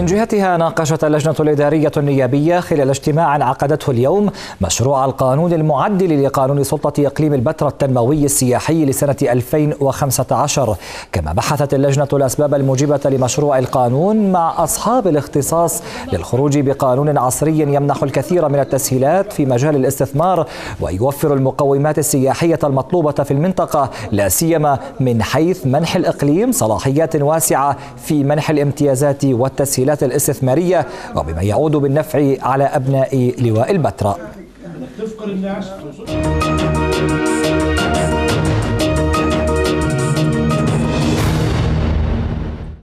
من جهتها ناقشت اللجنة الإدارية النيابية خلال اجتماع عقدته اليوم مشروع القانون المعدل لقانون سلطة إقليم البتراء التنموي السياحي لسنة 2015. كما بحثت اللجنة الأسباب الموجبة لمشروع القانون مع أصحاب الاختصاص للخروج بقانون عصري يمنح الكثير من التسهيلات في مجال الاستثمار ويوفر المقومات السياحية المطلوبة في المنطقة، لا سيما من حيث منح الإقليم صلاحيات واسعة في منح الامتيازات والتسهيلات الاستثمارية، وبما يعود بالنفع على أبناء لواء البتراء.